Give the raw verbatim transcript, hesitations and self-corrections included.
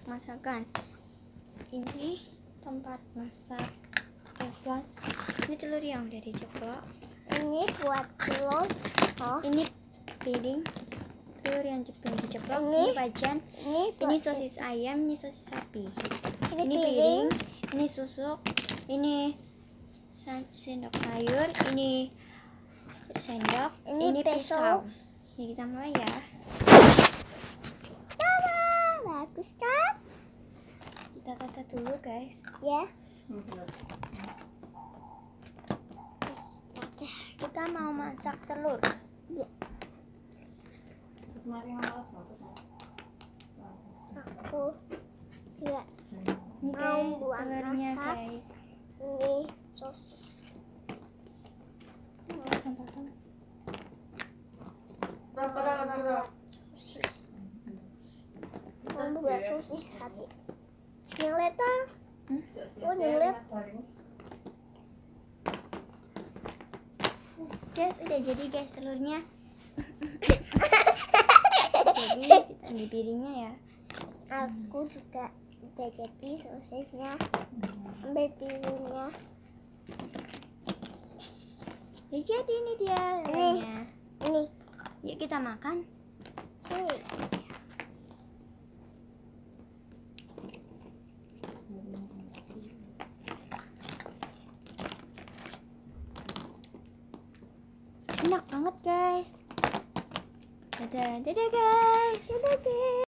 masakan. Ini tempat masak teflon. Ini telur yang udah diceplok. Ini buat telur. Oh. Ini piring telur yang udah diceplok. Ini, ini wajan. Ini, Ini sosis ayam. Ini sosis sapi. Ini, ini piring. piring. Ini susuk. Ini sendok sayur. Ini sendok. Ini, ini pisau. pisau. Ini kita mulai ya. Bagus kan? Kita tata dulu guys. Ya. Kita mau masak telur. Ya. Aku ya. Ini Mau guys buat telurnya masak. guys. Ini sosis. Sosis. Mau buat sosis tadi. Yang lihat ah. Hmm? Oh, yang lihat. Guys, udah jadi guys telurnya. Jadi kita di piringnya ya. Aku juga udah jadi sosisnya. Ambil piringnya. Ya, jadi ini dia telurnya. Ini. Yuk kita makan. Sini. Enak banget guys. Dadah, dadah guys. Dadah guys.